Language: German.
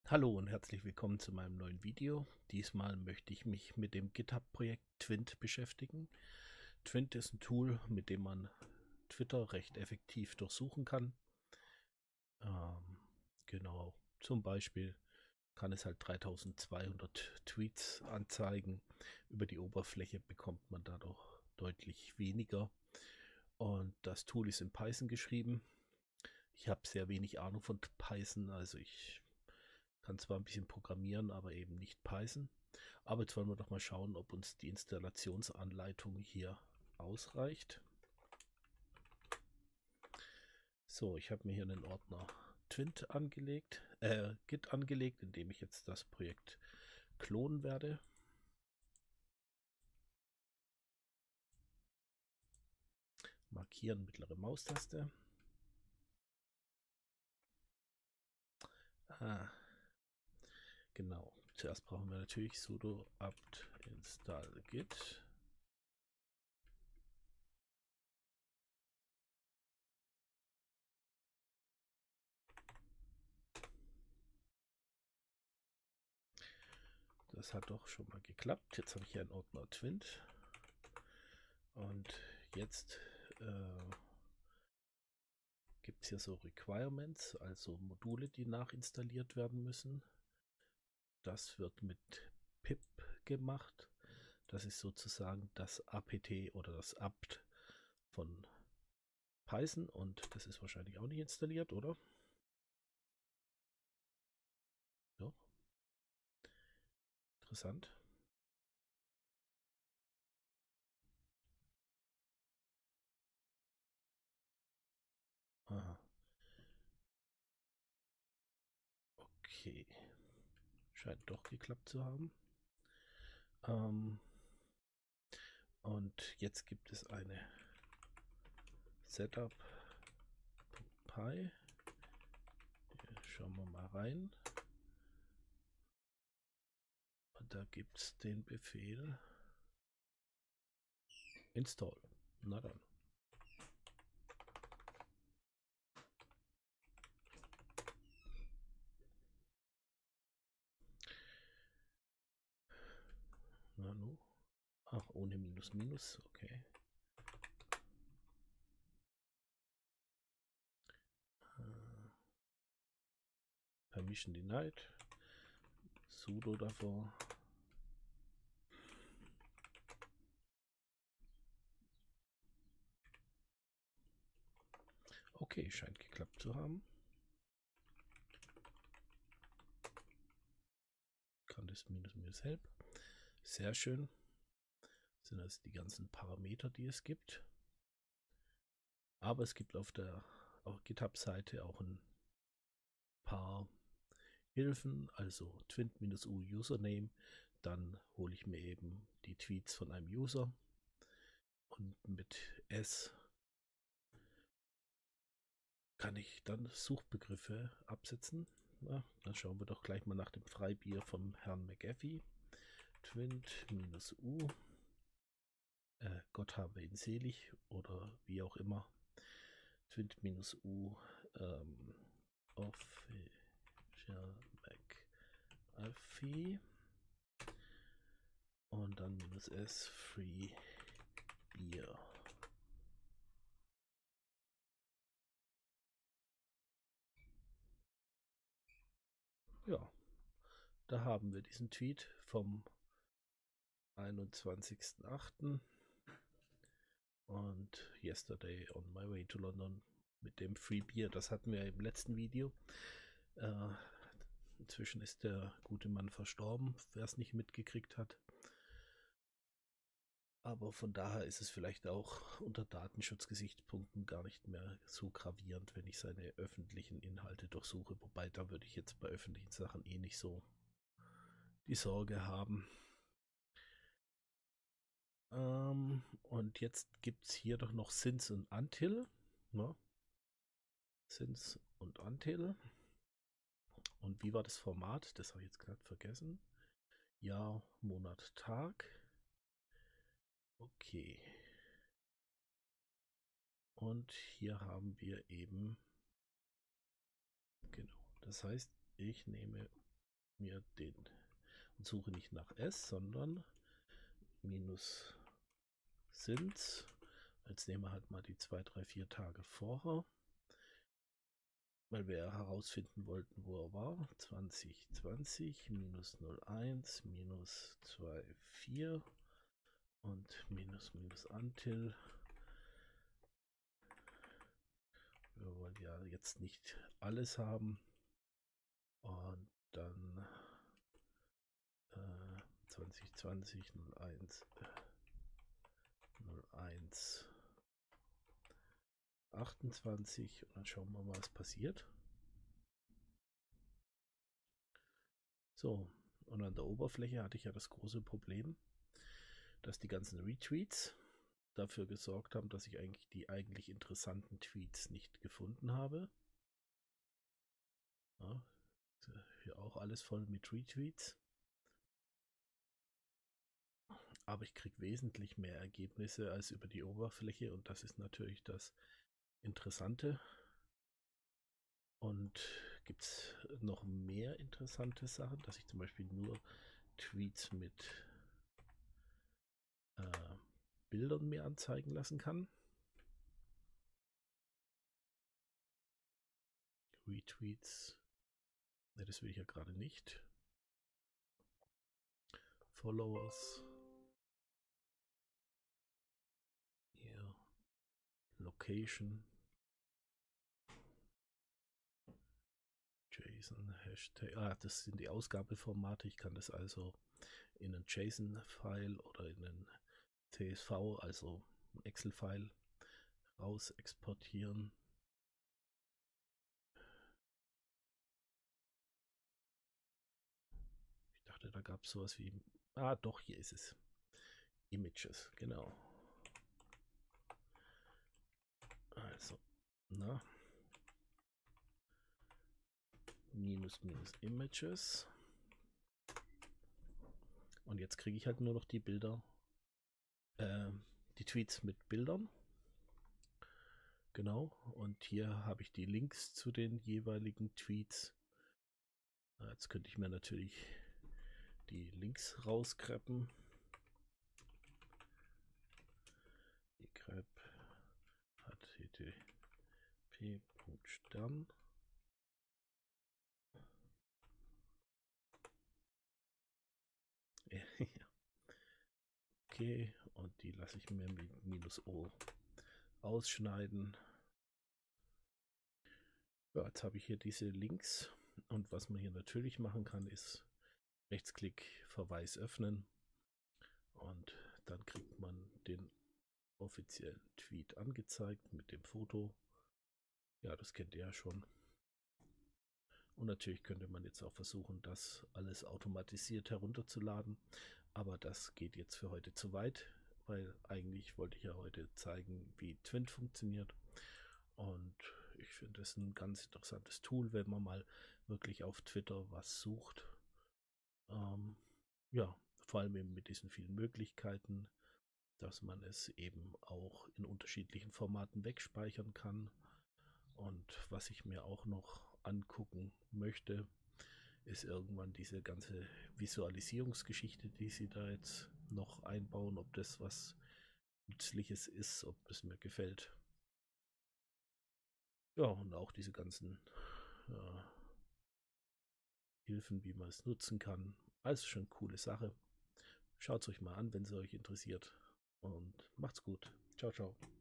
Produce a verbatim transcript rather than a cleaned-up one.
Hallo und herzlich willkommen zu meinem neuen Video. Diesmal möchte ich mich mit dem GitHub-Projekt Twint beschäftigen. Twint ist ein Tool, mit dem man Twitter recht effektiv durchsuchen kann. Ähm, genau, zum Beispiel kann es halt dreitausendzweihundert Tweets anzeigen. Über die Oberfläche bekommt man dadurch deutlich weniger. Und das Tool ist in Python geschrieben. Ich habe sehr wenig Ahnung von Python, also ich kann zwar ein bisschen programmieren, aber eben nicht Python. Aber jetzt wollen wir doch mal schauen, ob uns die Installationsanleitung hier ausreicht. So, ich habe mir hier einen Ordner Twint angelegt, äh, Git angelegt, in dem ich jetzt das Projekt klonen werde. Markieren, mittlere Maustaste. Ah, genau. Zuerst brauchen wir natürlich sudo apt install git. Das hat doch schon mal geklappt. Jetzt habe ich hier einen Ordner Twint. Und jetzt äh, gibt es hier so Requirements, also Module, die nachinstalliert werden müssen. Das wird mit pip gemacht. Das ist sozusagen das apt oder das apt von Python und das ist wahrscheinlich auch nicht installiert, oder? Ja, interessant. Aha, okay. Scheint doch geklappt zu haben. Ähm, und jetzt gibt es eine Setup.py. Schauen wir mal rein. Und da gibt es den Befehl install. Na dann. Na nu. Ach, ohne Minus Minus, okay. Äh, Permission denied. Sudo davor. Okay, scheint geklappt zu haben. Kann das Minus Minus help. Sehr schön. Das sind also die ganzen Parameter, die es gibt. Aber es gibt auf der GitHub-Seite auch ein paar Hilfen, also twint-u Username. Dann hole ich mir eben die Tweets von einem User und mit S kann ich dann Suchbegriffe absetzen. Na, dann schauen wir doch gleich mal nach dem Freibier vom Herrn McAfee. Twint-u, äh, Gott habe ihn selig oder wie auch immer. Twint-u ähm, Official McAfee und dann minus S Free Beer. Ja, da haben wir diesen Tweet vom einundzwanzigsten achten und yesterday on my way to London mit dem Free Beer. Das hatten wir im letzten Video. Äh, inzwischen ist der gute Mann verstorben, wer es nicht mitgekriegt hat. Aber von daher ist es vielleicht auch unter Datenschutzgesichtspunkten gar nicht mehr so gravierend, wenn ich seine öffentlichen Inhalte durchsuche. Wobei, da würde ich jetzt bei öffentlichen Sachen eh nicht so die Sorge haben. Ähm, und jetzt gibt es hier doch noch Since und Until. Ne? Since und Until. Und wie war das Format? Das habe ich jetzt gerade vergessen. Jahr, Monat, Tag. Okay. Und hier haben wir eben, genau, das heißt, ich nehme mir den und suche nicht nach S, sondern minus Sins. Jetzt nehmen wir halt mal die zwei, drei, vier Tage vorher, weil wir ja herausfinden wollten, wo er war. zwanzig zwanzig minus null eins minus zwei vier und minus minus until. Wir wollen ja jetzt nicht alles haben. Und dann äh, zwanzig zwanzig null eins null eins achtundzwanzig und dann schauen wir mal, was passiert. So, und an der Oberfläche hatte ich ja das große Problem, dass die ganzen Retweets dafür gesorgt haben, dass ich eigentlich die eigentlich interessanten Tweets nicht gefunden habe. Ja, hier auch alles voll mit Retweets. Aber ich kriege wesentlich mehr Ergebnisse als über die Oberfläche und das ist natürlich das Interessante. Und gibt es noch mehr interessante Sachen, dass ich zum Beispiel nur Tweets mit äh, Bildern mir anzeigen lassen kann. Retweets. Ne, das will ich ja gerade nicht. Followers. Hier. Location. JSON, Hashtag. Ah, das sind die Ausgabeformate. Ich kann das also in einen JSON-File oder in einen C S V, also ein Excel-File, raus exportieren. Ich dachte, da gab es sowas wie... Ah, doch, hier ist es. Images, genau. Also, na. Minus, minus Images. Und jetzt kriege ich halt nur noch die Bilder, äh, die Tweets mit Bildern. Genau, und hier habe ich die Links zu den jeweiligen Tweets. Jetzt könnte ich mir natürlich die Links rausgrappen. Die grep http Punkt stern. Okay, und die lasse ich mir mit minus O ausschneiden. Ja, jetzt habe ich hier diese Links und was man hier natürlich machen kann, ist Rechtsklick, Verweis öffnen und dann kriegt man den offiziellen Tweet angezeigt mit dem Foto. Ja, das kennt ihr ja schon. Und natürlich könnte man jetzt auch versuchen, das alles automatisiert herunterzuladen, aber das geht jetzt für heute zu weit, weil eigentlich wollte ich ja heute zeigen, wie Twint funktioniert. Und ich finde es ein ganz interessantes Tool, wenn man mal wirklich auf Twitter was sucht. Ähm, ja, vor allem eben mit diesen vielen Möglichkeiten, dass man es eben auch in unterschiedlichen Formaten wegspeichern kann. Und was ich mir auch noch angucken möchte, ist irgendwann diese ganze Visualisierungsgeschichte, die sie da jetzt noch einbauen, ob das was Nützliches ist, ob es mir gefällt. Ja, und auch diese ganzen äh, Hilfen, wie man es nutzen kann. Also schon eine coole Sache. Schaut es euch mal an, wenn es euch interessiert. Und macht's gut. Ciao, ciao.